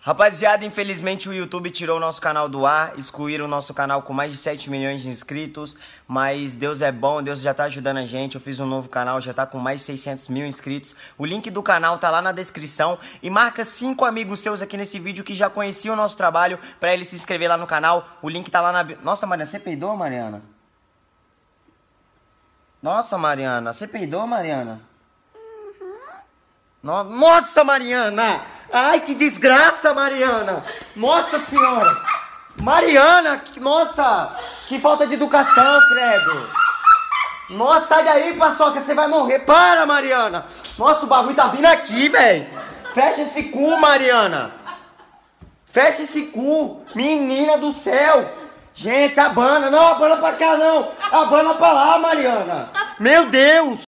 Rapaziada, infelizmente o YouTube tirou o nosso canal do ar, excluíram o nosso canal com mais de 7 milhões de inscritos, mas Deus é bom, Deus já tá ajudando a gente, eu fiz um novo canal, já tá com mais de 600 mil inscritos, o link do canal tá lá na descrição e marca 5 amigos seus aqui nesse vídeo que já conheciam o nosso trabalho pra eles se inscrever lá no canal, o link tá lá na... Nossa, Mariana, você peidou, Mariana? Nossa, Mariana, você peidou, Mariana? Nossa, Mariana! Ai, que desgraça, Mariana! Nossa senhora! Mariana! Nossa! Que falta de educação, credo! Nossa, sai daí, paçoca, você vai morrer! Para, Mariana! Nossa, o bagulho tá vindo aqui, velho! Fecha esse cu, Mariana! Fecha esse cu! Menina do céu! Gente, abana! Não, abana pra cá, não! Abana pra lá, Mariana! Meu Deus!